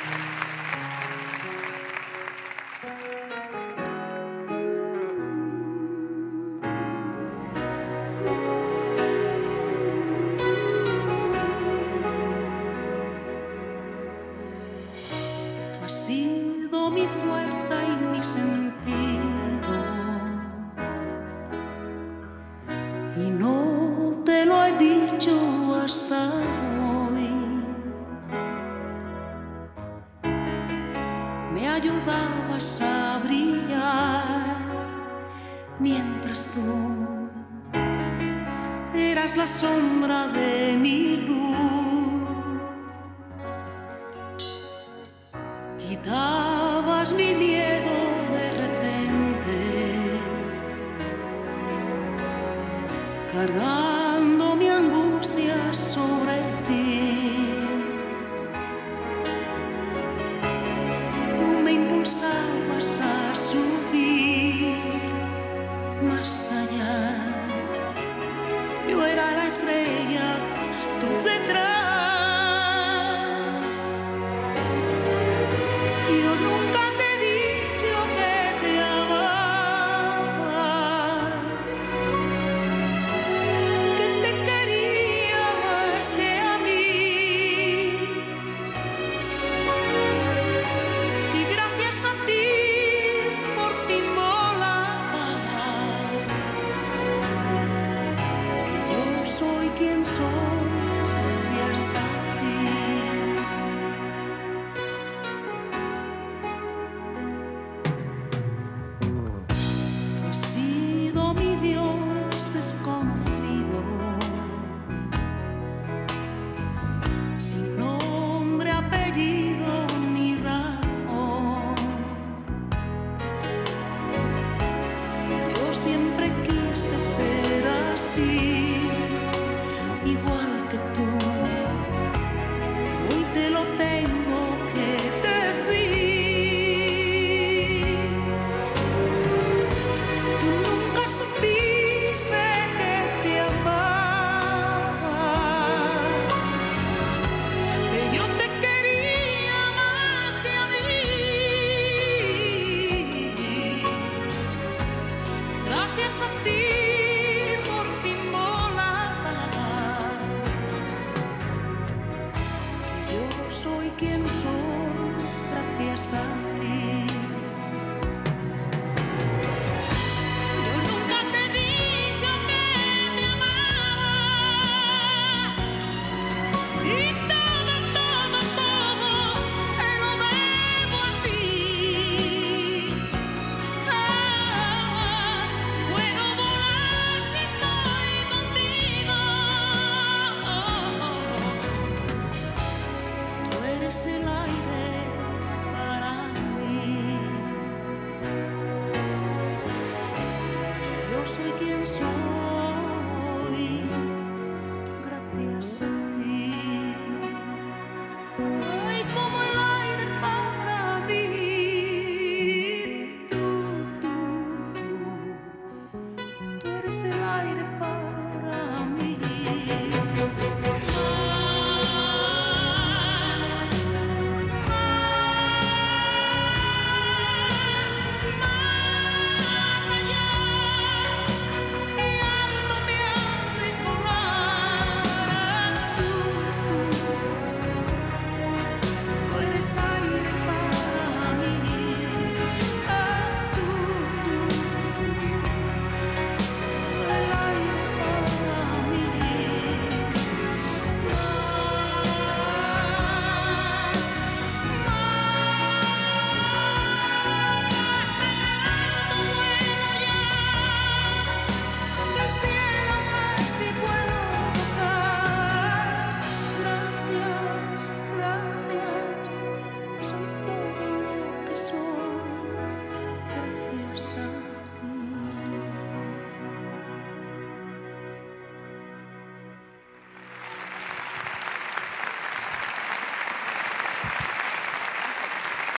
Tú has sido mi fuerza y mi sentido, y no te lo he dicho hasta hoy. Me ayudabas a brillar mientras tú eras la sombra de mi luz. Quitabas mi miedo de repente, cargando mi angustia sobre ti. Tú me impulsabas a subir más allá. Yo era la estrella, tú detrás. Yo nunca te he dicho que te amaba, que te quería más que a mí, que gracias a ti por fin volaba, que yo soy quien soy gracias a ti. Tú has sido mi Dios desconocido, sin nombre, apellido ni razón. Yo siempre quise ser así, igual que tú. Hoy te lo tengo que decir. Tú nunca supiste que te amaba, que yo te quería más que a mí. Gracias a ti por fin volaba, que yo soy quien soy gracias a ti. Yo nunca te he dicho que te amaba, y todo, todo, todo te lo debo a ti. Puedo volar si estoy contigo. Tú eres el aire para mí. Yo soy quien soy gracias a ti. Ay, como el aire para mí. Tú eres el aire para mí. Más allá y alto me haces volar. Tú eres aire para mí. Tú, el aire para mí. Que el cielo casi puedo tocar. Gracias, gracias, soy todo lo que soy gracias a